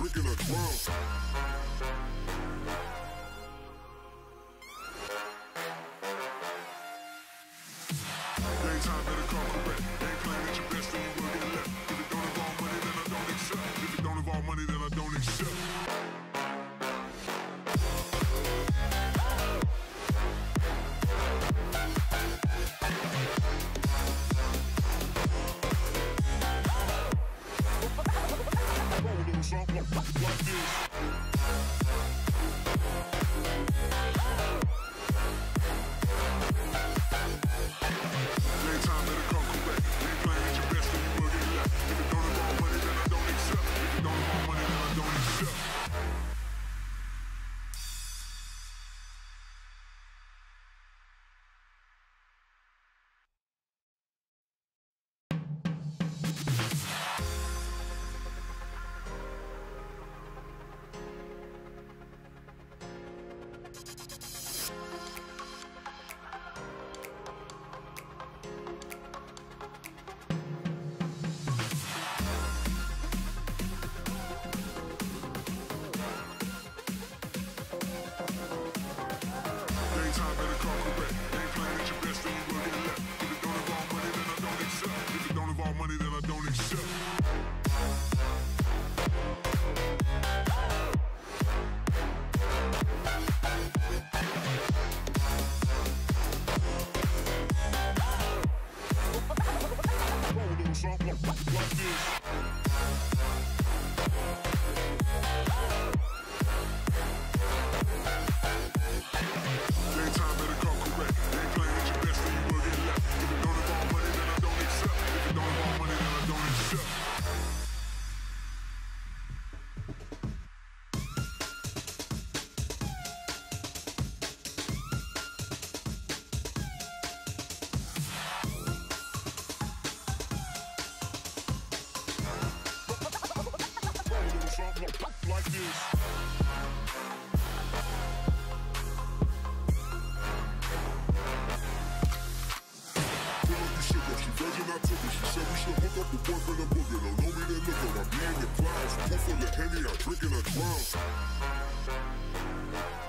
drinking a drum. Daytime better come correct. Ain't playing at your best, then you will get left. If it don't involve money, then I don't accept. If it don't involve money, then I don't accept. Something like this. Daytime better come correct. Ain't playing at your best, then you will get left. If it don't involve money, then I don't accept. If it don't involve money, then I don't accept. Daytime better come correct. Ain't playing at your best, then you will get left. If it don't involve money, then I don't accept. If it don't involve money, then I don't accept. Something like this. Daytime better come correct. Ain't playing at your best, then you will get left. If it don't involve money, then I don't accept. If it don't involve money, then I don't accept. Something like this. She virgin, I took her. She said we should hook up with boyfriend and booger. Don't know me, then look her. I'm in the clouds. Pull full of Henny, I'm drinking a drum.